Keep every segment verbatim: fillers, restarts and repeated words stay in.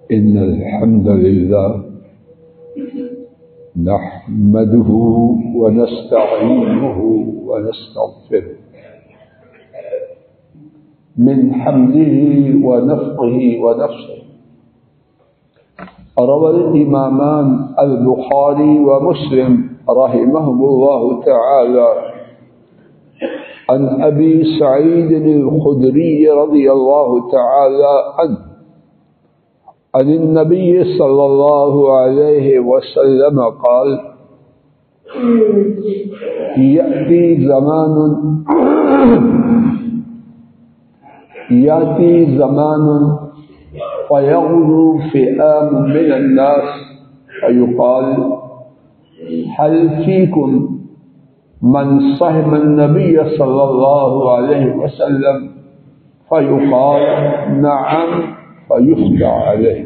إن الحمد لله نحمده ونستعينه ونستغفره من حمده ونفقه ونفسه. روى الإمامان البخاري ومسلم رحمهم الله تعالى عن أبي سعيد الخدري رضي الله تعالى عنه عن النبي صلى الله عليه وسلم قال: يأتي زمان يأتي زمان فيغدو فئام من الناس فيقال: هل فيكم من صحب النبي صلى الله عليه وسلم؟ فيقال: نعم، فيفتى عليه.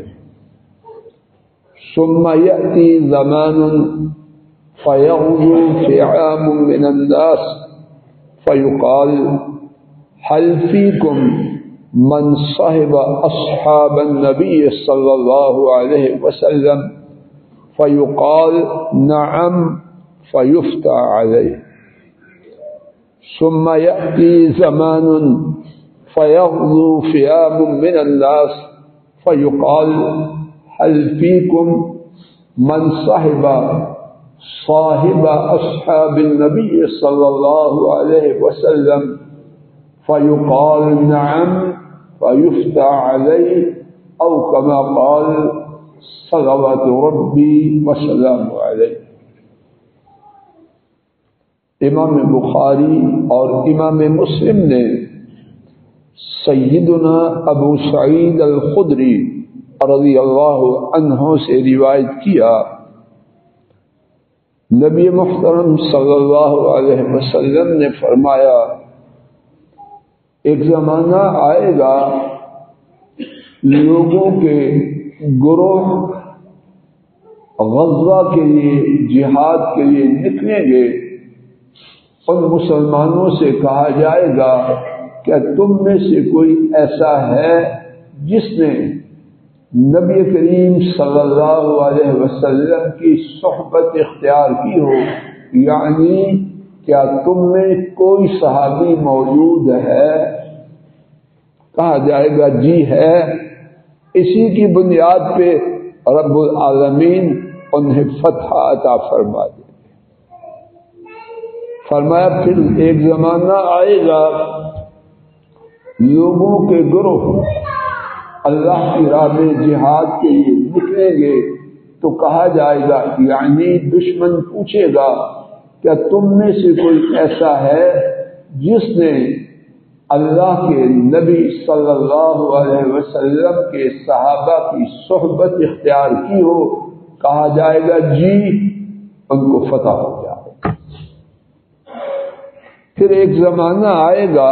ثم يأتي زمان فيغدو فئام من الناس فيقال: هل فيكم من صحب أصحاب النبي صلى الله عليه وسلم؟ فيقال: نعم، فيفتى عليه. ثم يأتي زمان فيغدو فئام من الناس فيقال: هل فيكم من صحب صاحب أصحاب النبي صلى الله عليه وسلم؟ فيقال: نعم، فيفتى عليه، أو كما قال صلوات ربي وسلامه علیہ. امام بخاری اور امام مسلم نے سیدنا ابو سعید الخدری رضی اللہ عنہ سے روایت کیا، نبی محترم صلی اللہ علیہ وسلم نے فرمایا: ایک زمانہ آئے گا لوگوں کے گروہ غزوہ کے لیے، جہاد کے لیے نکلیں گے. ان مسلمانوں سے کہا جائے گا: کیا تم میں سے کوئی ایسا ہے جس نے نبی کریم صلی اللہ علیہ وسلم کی صحبت اختیار کی ہو؟ یعنی کیا تم میں کوئی صحابی موجود ہے؟ کہا جائے گا: جی ہے. اسی کی بنیاد پہ رب العالمین انہیں فتح عطا فرما دے. فرمایا پھر ایک زمانہ آئے گا لوگوں کے گروہ اللہ کی راہ میں جہاد کے لیے نکلیں گے تو کہا جائے گا، یعنی دشمن پوچھے گا: کیا تم میں سے کوئی ایسا ہے جس نے اللہ کے نبی صلی اللہ علیہ وسلم کے صحابہ کی صحبت اختیار کی ہو؟ کہا جائے گا: جی. ان کو فتح ہو جائے. پھر ایک زمانہ آئے گا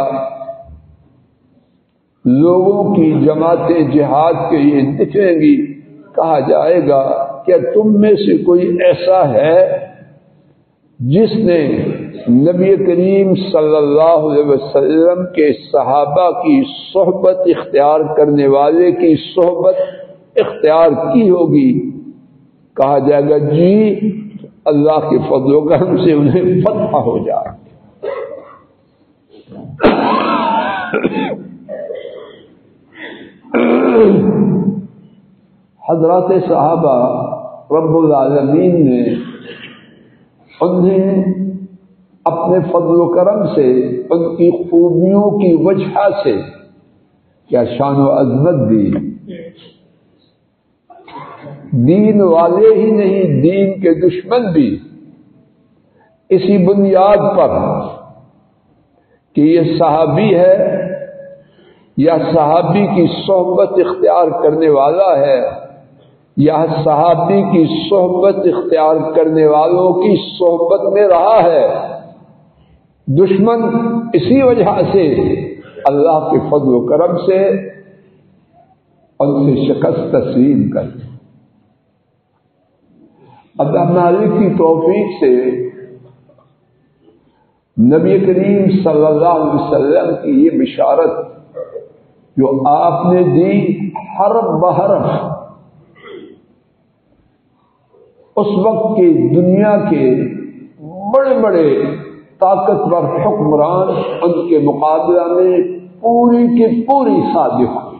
لوگوں کی جماعتیں جہاد کے لیے نکلیں گی. کہا جائے گا: کیا تم میں سے کوئی ایسا ہے جس نے نبی کریم صلی اللہ علیہ وسلم کے صحابہ کی صحبت اختیار کرنے والے کی صحبت اختیار کی ہوگی؟ کہا جائے گا: جی. اللہ کے فضل و کرم سے انہیں فتح ہو جائے. حضرات صحابہ رب العالمین نے انہیں اپنے فضل و کرم سے، ان کی خوبیوں کی وجہ سے کیا شان و عظمت دی. دین والے ہی نہیں، دین کے دشمن بھی اسی بنیاد پر کہ یہ صحابی ہے یا صحابی کی صحبت اختیار کرنے والا ہے یا صحابی کی صحبت اختیار کرنے والوں کی صحبت میں رہا ہے، دشمن اسی وجہ سے اللہ کے فضل و کرم سے ان سے شکست تسلیم کر. اللہ مالک کی توفیق سے نبی کریم صلی اللہ علیہ وسلم کی یہ بشارت جو آپ نے دی، حرف بحرف اس وقت کے دنیا کے بڑے بڑے طاقتور حکمران ان کے مقابلہ میں پوری کی پوری صادق ہوئی۔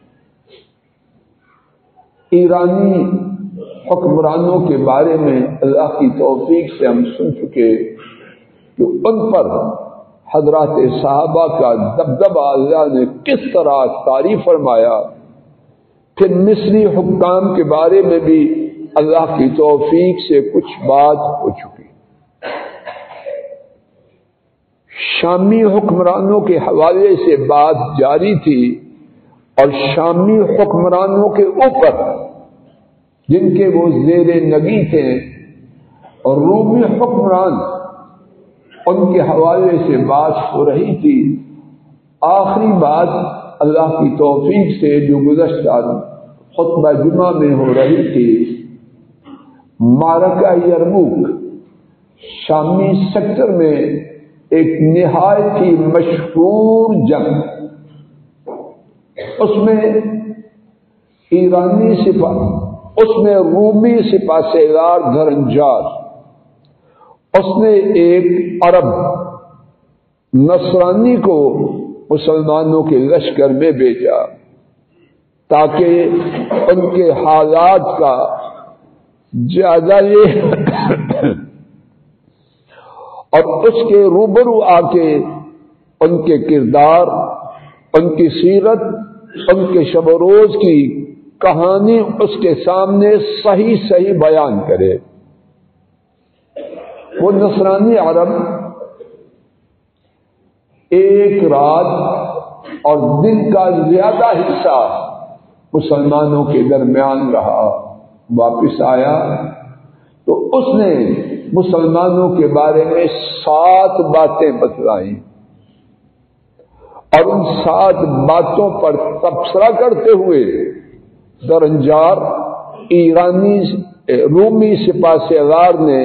ایرانی حکمرانوں کے بارے میں اللہ کی توفیق سے ہم سن چکے کہ ان پر حضرات صحابہ کا دبدبہ اللہ نے کس طرح تعریف فرمایا۔ پھر مصری حکام کے بارے میں بھی اللہ کی توفیق سے کچھ بات ہو چکی۔ شامی حکمرانوں کے حوالے سے بات جاری تھی، اور شامی حکمرانوں کے اوپر جن کے وہ زیر نگی تھے اور رومی حکمران ان کے حوالے سے بات ہو رہی تھی۔ آخری بات اللہ کی توفیق سے جو گزشتہ خطبہ جمعہ میں ہو رہی تھی، معرکہ یرموک شامی سیکٹر میں ایک نہایت ہی مشہور جنگ، اس میں ایرانی سپاہ، اس میں رومی سپاہ سالار دھرنجار، اس نے ایک عرب نصرانی کو مسلمانوں کے لشکر میں بھیجا تاکہ ان کے حالات کا جائزہ لے اور اس کے روبرو آ کے ان کے کردار، ان کی سیرت، ان کے شب و روز کی کہانی اس کے سامنے صحیح صحیح بیان کرے۔ وہ نصرانی عرب ایک رات اور دن کا زیادہ حصہ مسلمانوں کے درمیان رہا، واپس آیا تو اس نے مسلمانوں کے بارے میں سات باتیں بتلائیں، اور ان سات باتوں پر تبصرہ کرتے ہوئے دھرنجار ایرانی رومی سپاہ سالار نے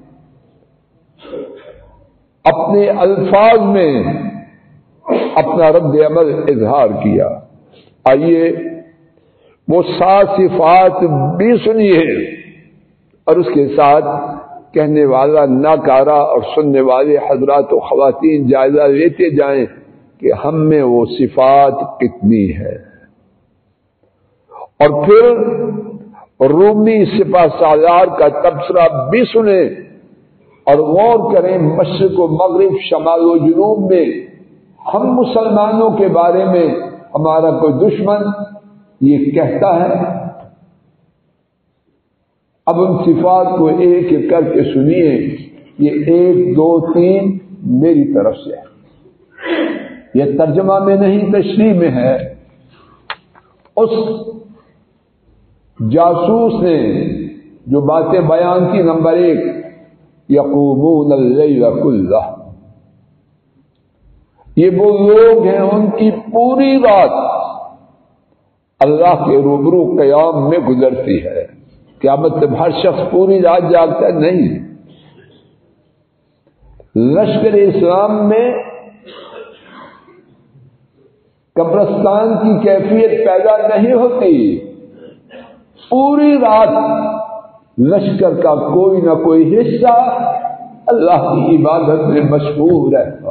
اپنے الفاظ میں اپنا رد عمل اظہار کیا۔ آئیے وہ سات صفات بھی سنیے اور اس کے ساتھ کہنے والا ناکارہ اور سننے والے حضرات و خواتین جائزہ لیتے جائیں کہ ہم میں وہ صفات کتنی ہے۔ اور پھر رومی سپاہ سالار کا تبصرہ بھی سنیں اور غور کریں مشرق و مغرب، شمال و جنوب میں ہم مسلمانوں کے بارے میں ہمارا کوئی دشمن یہ کہتا ہے۔ اب ان صفات کو ایک ایک کر کے سنیے، یہ ایک دو تین میری طرف سے ہے، یہ ترجمہ میں نہیں تشریح میں ہے۔ اس جاسوس نے جو باتیں بیان کی، نمبر ایک، یقومون اللیل کلہ، یہ وہ لوگ ہیں ان کی پوری رات اللہ کے روبرو قیام میں گزرتی ہے۔ قیامت میں ہر شخص پوری رات جاگتا ہے؟ نہیں۔ لشکر اسلام میں قبرستان کی کیفیت پیدا نہیں ہوتی، پوری رات لشکر کا کوئی نہ کوئی حصہ اللہ کی عبادت میں مشغول رہتا۔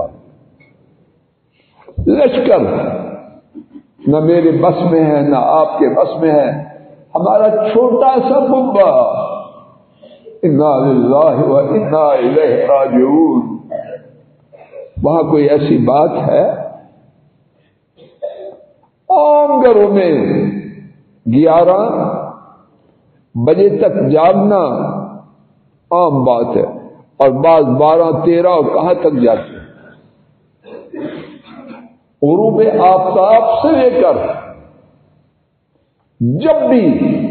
لشکر نہ میرے بس میں ہے نہ آپ کے بس میں ہے، ہمارا چھوٹا سا بمبا، انا للہ و انا الیہ راجعون، وہاں کوئی ایسی بات ہے؟ عام گھروں میں گیارہ بجے تک جاگنا عام بات ہے، اور بعض بارہ تیرہ اور کہاں تک جاتے ہیں۔ غروب آفتاب سے لے کر جب بھی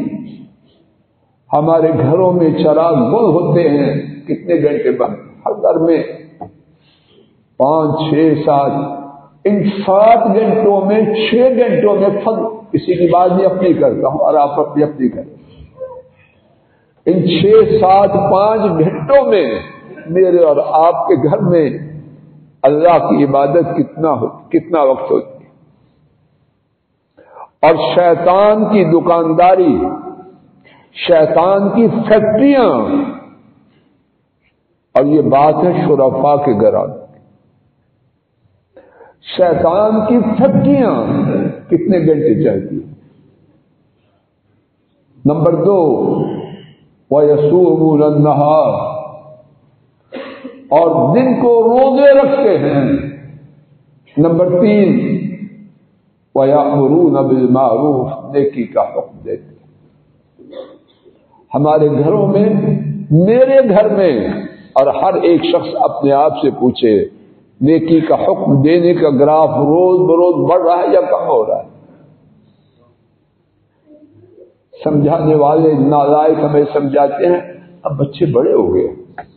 ہمارے گھروں میں چراغ گل ہوتے ہیں، کتنے گھنٹے بند؟ ہر گھر میں پانچ چھ سات، ان سات گھنٹوں میں چھ گھنٹوں میں فرق کسی کی بات نہیں اپنی کرتا ہوں اور آپ اپنی اپنی کریں، ان چھ سات پانچ گھنٹوں میں میرے اور آپ کے گھر میں اللہ کی عبادت کتنا ہو کتنا وقت ہوتی ہے۔ اور شیطان کی دکانداری، شیطان کی فیکٹریاں، اور یہ بات ہے شرفاء کے گھران، شیطان کی فیکٹریاں کتنے گھنٹے چلتی ہیں؟ نمبر دو، وَيَصُومُونَ النَّهَارَ، اور دن کو روزے رکھتے ہیں۔ نمبر تین، وَيَأْمُرُونَ بِالْمَعْرُوفِ، نیکی کا حکم دیتے ہیں۔ ہمارے گھروں میں، میرے گھر میں، اور ہر ایک شخص اپنے آپ سے پوچھے، نیکی کا حکم دینے کا گراف روز بروز بڑھ رہا ہے یا کم ہو رہا ہے؟ سمجھانے والے نالائق ہمیں سمجھاتے ہیں، اب بچے بڑے ہو گئے،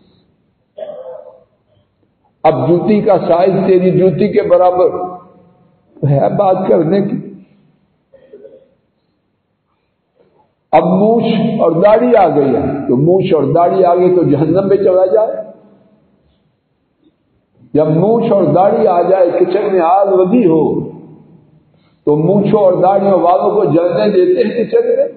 اب جوتی کا سائز تیری جوتی کے برابر ہے بات کرنے کی، اب مونچھ اور داڑھی آ گئی ہے تو مونچھ اور داڑھی آ گئی تو جہنم میں چلا جائے۔ جب مونچھ اور داڑھی آ جائے، کچن میں آگ لگی ہو تو مونچھوں اور داڑھیوں والوں کو جلنے دیتے ہیں کچن میں؟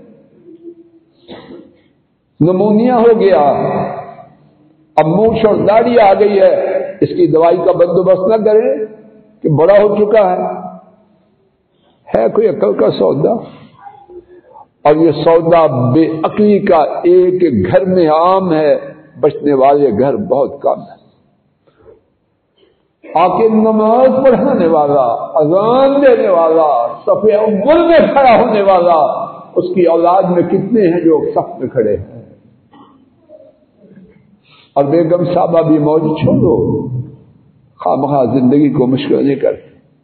نمونیا ہو گیا، اب مونچھ اور داڑھی آ گئی ہے، اس کی دوائی کا بندوبست نہ کریں کہ بڑا ہو چکا ہے؟ ہے کوئی عقل کا سودا؟ اور یہ سودا بے عقلی کا ایک گھر میں عام ہے، بچنے والے گھر بہت کم ہے۔ آکے نماز پڑھانے والا، اذان دینے والا، صف اول میں کھڑا ہونے والا، اس کی اولاد میں کتنے ہیں جو صف میں کھڑے ہیں؟ اور بیگم صاحبہ بھی موج چھوڑو، خواہ زندگی کو مشکل نہیں کرتے،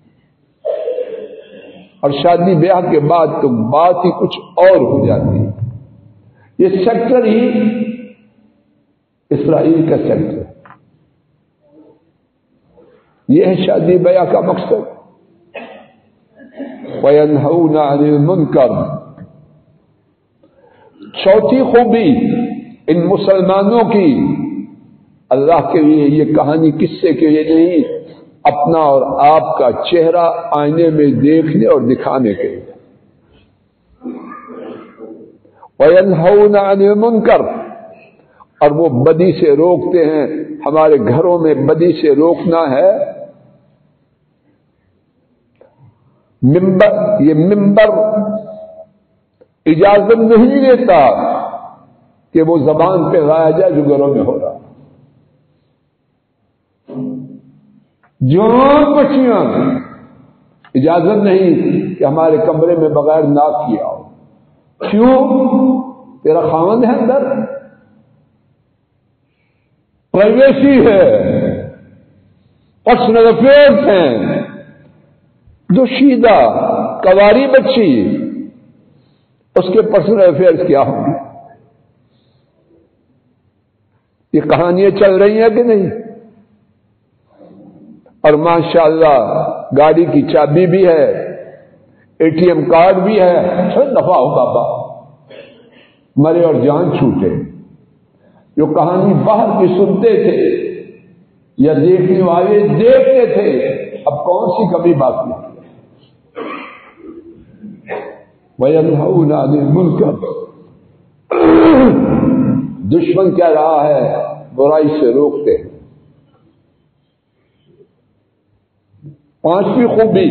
اور شادی بیاہ کے بعد تو بات ہی کچھ اور ہو جاتی ہے۔ یہ سیکٹر ہی اسرائیل کا سیکٹر ہے، یہ ہے شادی بیاہ کا مقصد۔ وَيَنْهَوْنَ عَنِ الْمُنْكَرِ، چوتھی خوبی ان مسلمانوں کی، اللہ کے لیے یہ کہانی قصے کے لیے نہیں، اپنا اور آپ کا چہرہ آئینے میں دیکھنے اور دکھانے کے لیے۔ وَيَنْهَوْنَ عَنِ الْمُنْكَرِ، اور وہ بدی سے روکتے ہیں۔ ہمارے گھروں میں بدی سے روکنا ہے، ممبر، یہ ممبر اجازت نہیں دیتا کہ وہ زبان پہ لایا جائے جو گھروں میں ہو رہا۔ جوان بچیاں، اجازت نہیں کہ ہمارے کمرے میں بغیر ناک کیا ہو۔ کیوں؟ تیرا خاوند ہے اندر، پرائیویسی ہے، پرسنل افیئرز ہیں۔ دوشیدہ کواری بچی، اس کے پرسنل افیئرز کیا ہوں گے؟ یہ کہانیاں چل رہی ہیں کہ نہیں؟ اور ماشاءاللہ گاڑی کی چابی بھی ہے، اے ٹی ایم کارڈ بھی ہے، چل دفعہ ہو بابا، مرے اور جان چھوٹے۔ جو کہانی باہر کی سنتے تھے یا دیکھنے والے دیکھتے تھے، اب کون سی کمی باقی ہے؟ وَيَنْهَوْنَ عَنِ الْمُنْكَرِ، دشمن کیا رہا ہے؟ برائی سے روکتے ہیں۔ پانچویں خوبی،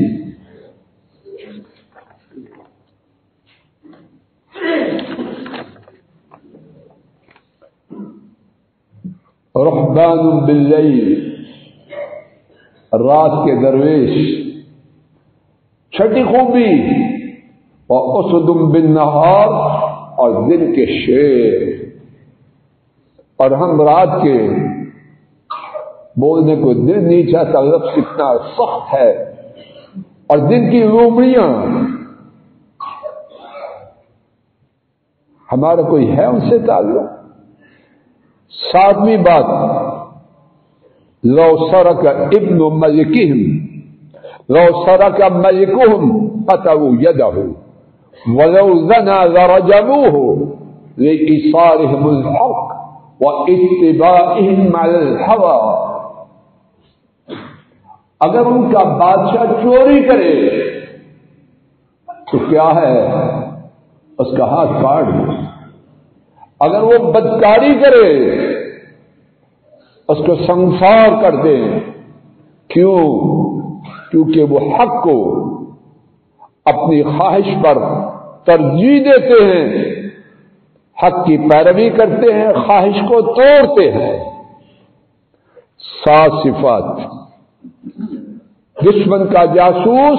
رہبان باللیل، رات کے درویش۔ چھٹی خوبی، وَأُسْدٌ بِالنَّهَارِ، اور دن کے شیر۔ اور ہم رات کے، بولنے کو دل نہیں چاہتا، لفظ اتنا سخت ہے، اور دن کی لومڑیاں، ہمارا کوئی ہے ان سے تعلق؟ ساتویں بات، لو سرق ابن ملکہم لو سرق ملکہم قطعوا یدہ ولو زنا لرجموہ لإیثارہم الحق واتباعہم علی الہوى۔ اگر ان کا بادشاہ چوری کرے تو کیا ہے؟ اس کا ہاتھ کاٹ دو، اگر وہ بدکاری کرے اس کو سنسار کر دیں. کیوں؟ کیونکہ وہ حق کو اپنی خواہش پر ترجیح دیتے ہیں، حق کی پیروی کرتے ہیں، خواہش کو توڑتے ہیں. سات صفات. دشمن کا جاسوس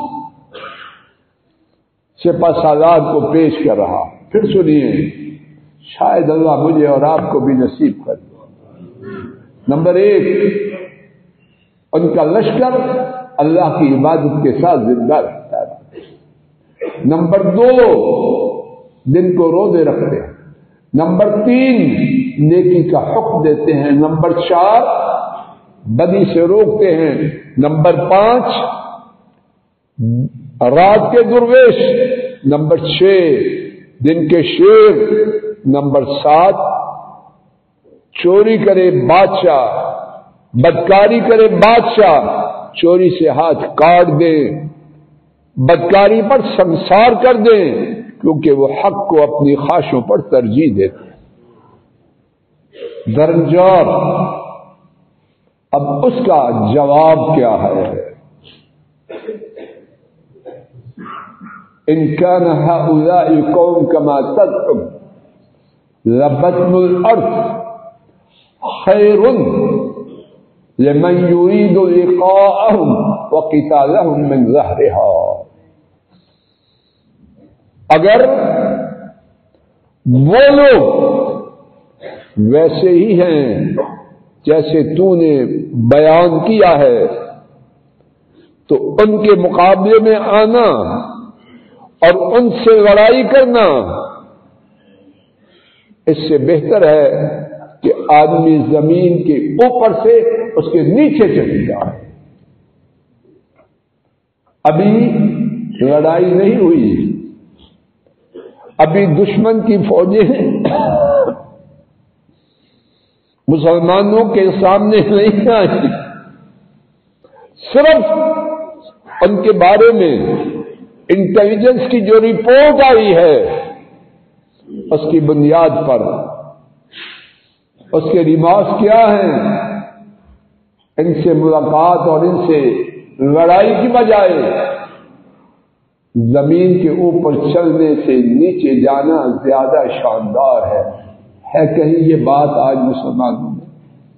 سپہ سالار کو پیش کر رہا. پھر سنیے، شاید اللہ مجھے اور آپ کو بھی نصیب کر دے. نمبر ایک، ان کا لشکر اللہ کی عبادت کے ساتھ زندہ رہتا ہے. نمبر دو، دن کو روزے رکھتے ہیں. نمبر تین، نیکی کا حکم دیتے ہیں. نمبر چار، بدی سے روکتے ہیں. نمبر پانچ، رات کے درویش. نمبر چھ، دن کے شیر. نمبر سات، چوری کرے بادشاہ، بدکاری کرے بادشاہ، چوری سے ہاتھ کاٹ دیں، بدکاری پر سنسار کر دیں، کیونکہ وہ حق کو اپنی خواہشوں پر ترجیح دیتے ہیں. درجات. اب اس کا جواب کیا ہے؟ ان كان هؤلاء قوم كما تزعم لبطن الارض خير لمن يريد لقاءهم وقتالهم من ظهرها. اگر وہ لوگ ویسے ہی ہیں جیسے تو نے بیان کیا ہے تو ان کے مقابلے میں آنا اور ان سے لڑائی کرنا اس سے بہتر ہے کہ آدمی زمین کے اوپر سے اس کے نیچے چلی جائے. ابھی لڑائی نہیں ہوئی، ابھی دشمن کی فوجیں مسلمانوں کے سامنے نہیں آئی. صرف ان کے بارے میں انٹیلیجنس کی جو رپورٹ آئی ہے اس کی بنیاد پر اس کے ریمارکس کیا ہیں، ان سے ملاقات اور ان سے لڑائی کی بجائے زمین کے اوپر چلنے سے نیچے جانا زیادہ شاندار ہے. ہے کہیں یہ بات آج مسلمانوں میں،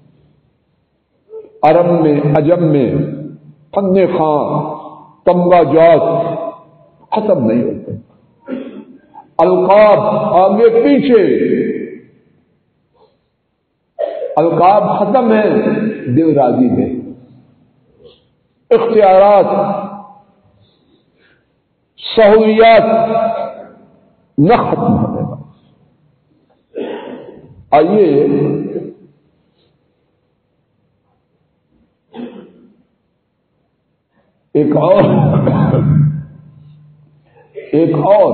عرب میں، عجم میں، فن خاں، تمغہ جات ختم نہیں ہوتے. القاب آگے پیچھے، القاب ختم ہے، دل راضی میں. اختیارات، سہولیات نہ ختم ہونے گا. آئیے ایک اور ایک اور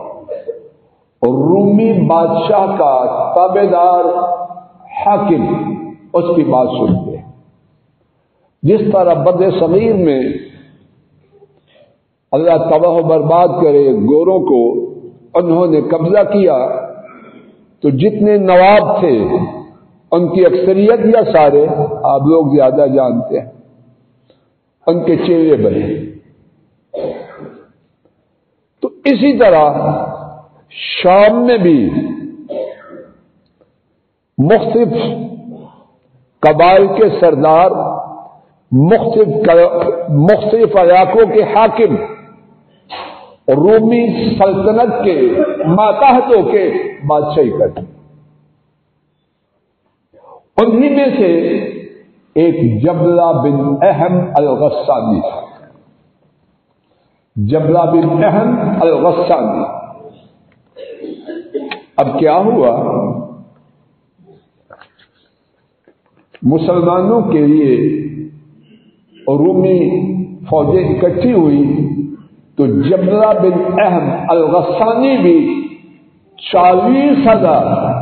رومی بادشاہ کا تابع دار حاکم اس کی بات سنتے ہیں. جس طرح بر صغیر میں اللہ تباہ و برباد کرے گوروں کو انہوں نے قبضہ کیا تو جتنے نواب تھے ان کی اکثریت یا سارے، آپ لوگ زیادہ جانتے ہیں، ان کے چہرے بنے. تو اسی طرح شام میں بھی مختلف قبائل کے سردار، مختلف مختلف علاقوں کے حاکم، رومی سلطنت کے ماتحتوں کے بادشاہی کرتے. انہی میں سے ایک جبلہ بن احم الغسانی تھا. جبلہ بن احم الغسانی. اب کیا ہوا، مسلمانوں کے لیے رومی فوجیں اکٹھی ہوئی تو جبلہ بن احم الغسانی بھی چالیس ہزار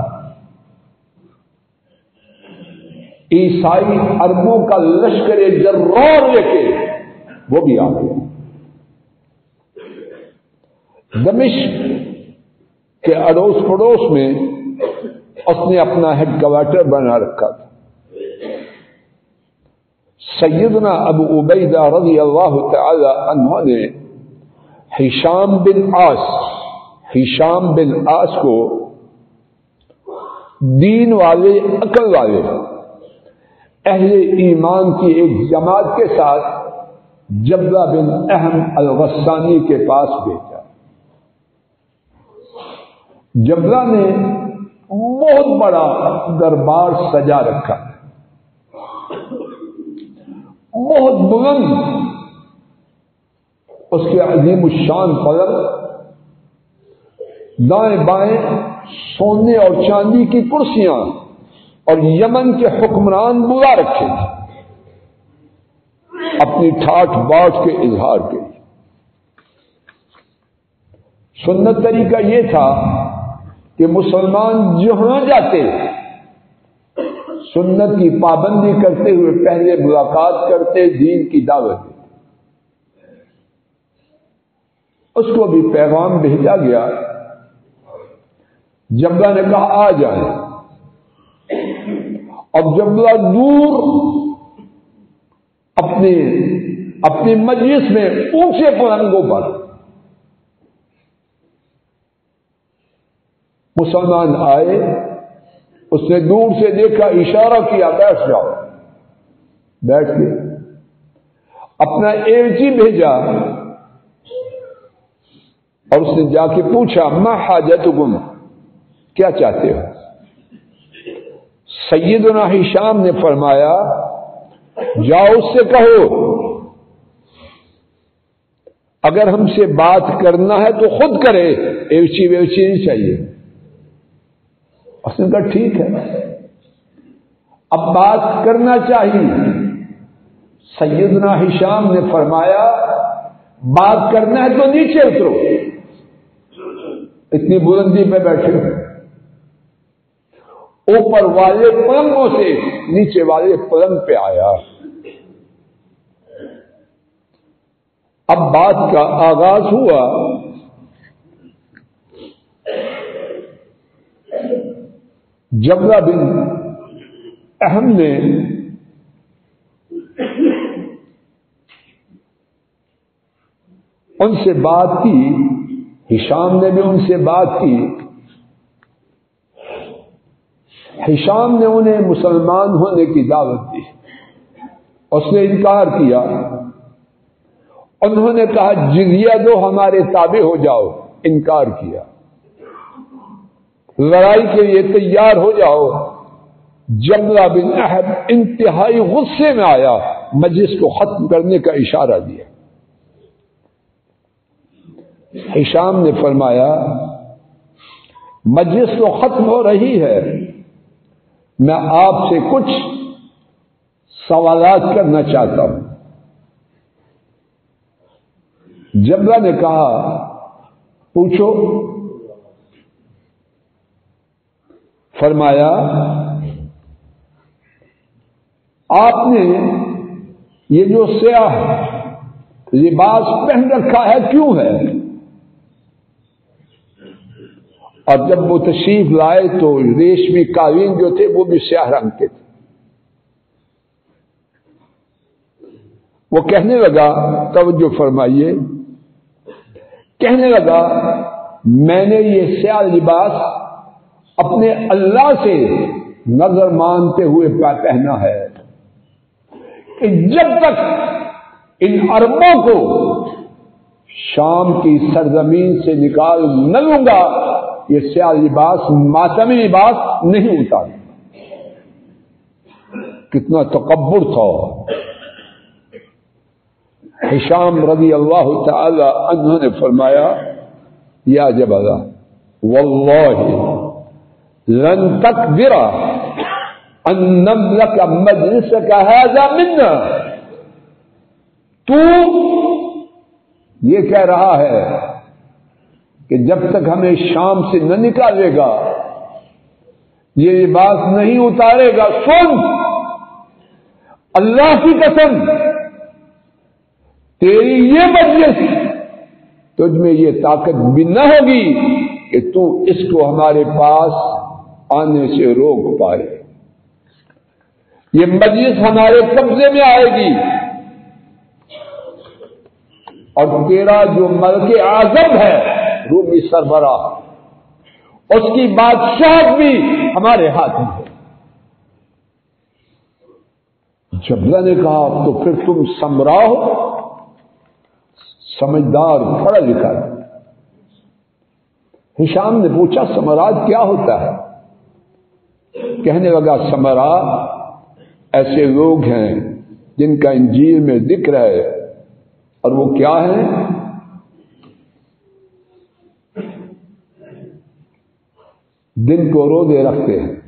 عیسائی عربوں کا لشکر جرار لے کے وہ بھی آ گئے. دمشق کے اڑوس پڑوس میں اس نے اپنا ہیڈ کوارٹر بنا رکھا تھا. سیدنا ابو عبیدہ رضی اللہ تعالی عنہ نے ہشام بن عاص ہشام بن عاص کو دین والے عقل والے اہل ایمان کی ایک جماعت کے ساتھ جبلہ بن احم الغسانی کے پاس بھیجا. جبلہ نے بہت بڑا دربار سجا رکھا, بہت بلند, اس کے عظیم الشان پلنگ, دائیں بائیں سونے اور چاندی کی کرسیاں, اور یمن کے حکمران بلا رکھے تھے اپنی ٹھاٹ باٹ کے اظہار کے لیے. سنت طریقہ یہ تھا کہ مسلمان جہاں جاتے سنت کی پابندی کرتے ہوئے پہلے ملاقات کرتے, دین کی دعوت دیتے. اس کو بھی پیغام بھیجا گیا. جبلہ نے کہا آ جائیں. اب جبلہ دور اپنے اپنی مجلس میں اونچے پلنگوں پر مسلمان آئے, اس نے دور سے دیکھا, اشارہ کیا بیٹھ جاؤ. بیٹھ گئے. اپنا ایلچی بھیجا اور اس نے جا کے پوچھا ما حاجتکم, کیا چاہتے ہو؟ سیدنا ہشام نے فرمایا جاؤ اس سے کہو اگر ہم سے بات کرنا ہے تو خود کرے, ایلچی ویلچی نہیں چاہیے. اس نے کہا ٹھیک ہے, اب بات کرنا چاہیے. سیدنا ہشام نے فرمایا بات کرنا ہے تو نیچے اترو, اتنی بلندی پہ بیٹھے ہو, اوپر والے پلنگوں سے نیچے والے پلنگ پہ آیا. اب بات کا آغاز ہوا. جبلہ بن احم نے ان سے بات کی, ہشام نے بھی ان سے بات کی. ہشام نے انہیں مسلمان ہونے کی دعوت دی, اس نے انکار کیا. انہوں نے کہا جزیہ دو ہمارے تابع ہو جاؤ, انکار کیا. لڑائی کے لیے تیار ہو جاؤ. جبلہ بن احد انتہائی غصے میں آیا, مجلس کو ختم کرنے کا اشارہ دیا. ہشام نے فرمایا مجلس تو ختم ہو رہی ہے, میں آپ سے کچھ سوالات کرنا چاہتا ہوں. جبلہ نے کہا پوچھو. فرمایا آپ نے یہ جو سیاہ لباس پہن رکھا ہے کیوں ہے؟ اور جب وہ تشریف لائے تو ریشمی قالین جو تھے وہ بھی سیاہ رنگ کے تھے. وہ کہنے لگا, توجہ فرمائیے, کہنے لگا میں نے یہ سیاہ لباس اپنے اللہ سے نظر مانتے ہوئے پہنا ہے کہ جب تک ان عربوں کو شام کی سرزمین سے نکال نہ لوں گا یہ سیاہ لباس ماتمی لباس نہیں اتاروں. کتنا تکبر تھا. ہشام رضی اللہ تعالی عنہ نے فرمایا یا جبلہ واللہ لن تقدر ان نملک مجلسک هذا منا. تو یہ کہہ رہا ہے کہ جب تک ہمیں شام سے نہ نکالے گا یہ لباس نہیں اتارے گا. سن اللہ کی قسم تیری یہ مجلس تجھ میں یہ طاقت بھی نہ ہوگی کہ تو اس کو ہمارے پاس آنے سے روک پائے۔ یہ مجلس ہمارے قبضے میں آئے گی اور تیرا جو ملک اعظم ہے رومی سربراہ، اس کی بادشاہت بھی ہمارے ہاتھ میں ہے۔ جبلہ نے کہا تو پھر تم سمرا ہو، سمجھدار پڑھا لکھا ہے۔ ہشام نے پوچھا سمراج کیا ہوتا ہے؟ کہنے لگا سمرا ایسے لوگ ہیں جن کا انجیل میں ذکر ہے، اور وہ کیا ہیں؟ دن کو روزے رکھتے ہیں،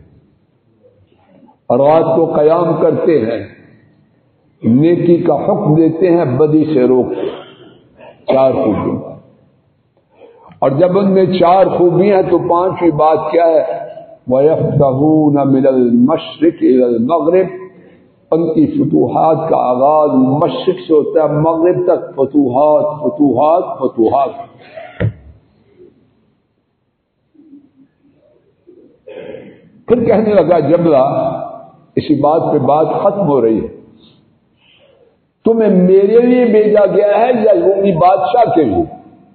رات کو قیام کرتے ہیں، نیکی کا حکم دیتے ہیں، بدی سے روکتے ہیں۔ چار خوبیاں، اور جب ان میں چار خوبیاں ہیں تو پانچویں بات کیا ہے؟ وَيَفْتَحُونَ مِنَ الْمَشْرِقِ إِلَى الْمَغْرِبِ، ان کی فتوحات کا آغاز مشرق سے ہوتا ہے مغرب تک، فتوحات فتوحات فتوحات۔ پھر کہنے لگا جبلہ، اسی بات پہ بات ختم ہو رہی ہے، تمہیں میرے لیے بھیجا گیا ہے یا رومی بادشاہ کے لیے؟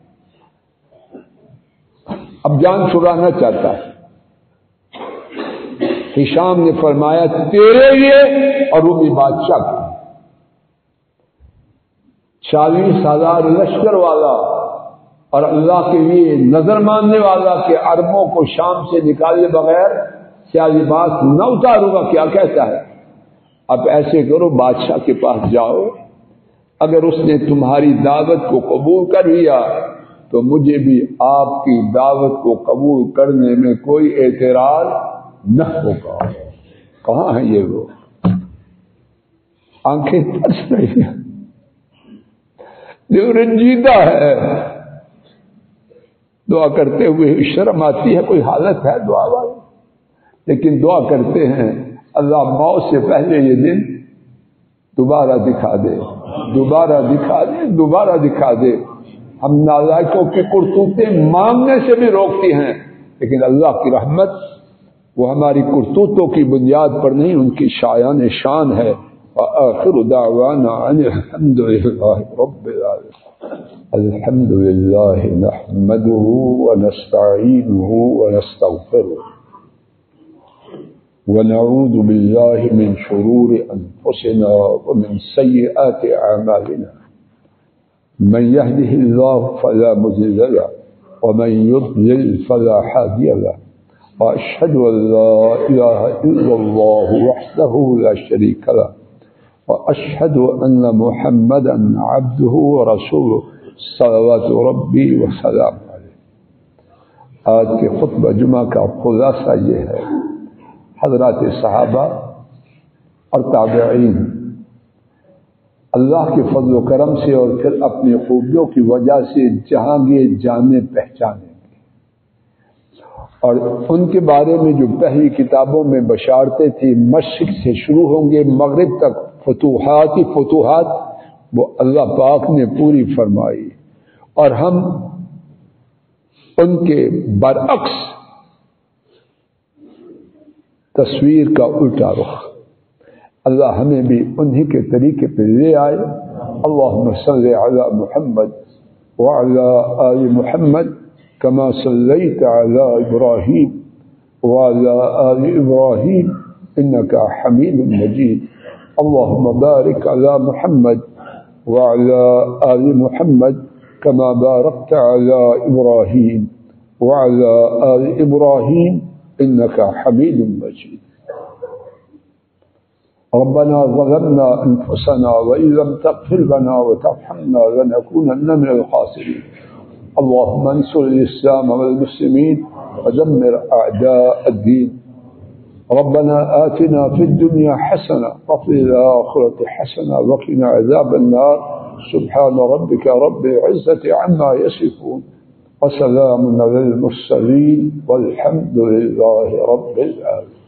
اب جان چھڑانا چاہتا ہے۔ ہشام نے فرمایا تیرے لیے اور رومی بادشاہ کے لیے۔ چالیس ہزار لشکر والا اور اللہ کے لیے نظر ماننے والا کہ عربوں کو شام سے نکالے بغیر کیا لباس نہ اتاروں گا، کیا کہتا ہے؟ اب ایسے کرو، بادشاہ کے پاس جاؤ، اگر اس نے تمہاری دعوت کو قبول کر لیا تو مجھے بھی آپ کی دعوت کو قبول کرنے میں کوئی اعتراض نہ ہوگا۔ کہاں ہیں یہ لوگ؟ آنکھیں ترس رہی ہیں، جو رنجیدہ ہے، دعا کرتے ہوئے شرم آتی ہے، کوئی حالت ہے دعا والی، لیکن دعا کرتے ہیں اللہ موت سے پہلے یہ دن دوبارہ دکھا دے، دوبارہ دکھا دے، دوبارہ دکھا دے۔ ہم نالائقوں کی کرتوتیں مانگنے سے بھی روکتی ہیں، لیکن اللہ کی رحمت وہ ہماری کرتوتوں کی بنیاد پر نہیں، ان کی شایان شان ہے۔ وآخر دعوانا ان الحمد للہ رب العالمین۔ الحمد للہ نحمده ونستعینه ونستغفره ونعوذ باللہ من شرور انفسنا ومن سیئات اعمالنا، من يهده الله فلا مضل له ومن يضلل فلا هادي له، وأشهد أن لا إله إلا الله وحده لا شريك له، وأشهد أن محمدا عبده ورسوله صلوات ربي وسلامه عليه۔ آج کے خطبہ جمعہ کا خلاصہ یہ ہے، حضرات صحابہ اور تابعین اللہ کے فضل و کرم سے اور پھر اپنی خوبیوں کی وجہ سے جہاں گے جانے پہچانے گے، اور ان کے بارے میں جو پہلی کتابوں میں بشارتیں تھیں، مشرق سے شروع ہوں گے مغرب تک فتوحات ہی فتوحات، وہ اللہ پاک نے پوری فرمائی، اور ہم ان کے برعکس تصویر کا الٹا رخ، اللہ ہمیں بھی انہی کے طریقے پہ لے آئے۔ اللہم صلی علی محمد وعلی آل محمد کما صلیت علی ابراہیم وعلی آل ابراہیم انک حمید مجید۔ اللہم بارک علی محمد وعلی آل محمد کما بارکت علی ابراہیم وعلی آل ابراہیم انک حمید مجید۔ ربنا ظلمنا أنفسنا وإن لم تغفر لنا وترحمنا لنكونن من الخاسرين۔ اللهم انصر الإسلام والمسلمين ودمر أعداء الدين۔ ربنا آتنا في الدنيا حسنة وفي الآخرة حسنة وقنا عذاب النار۔ سبحان ربك رب العزة عما يصفون وسلام على المرسلين والحمد لله رب العالمين۔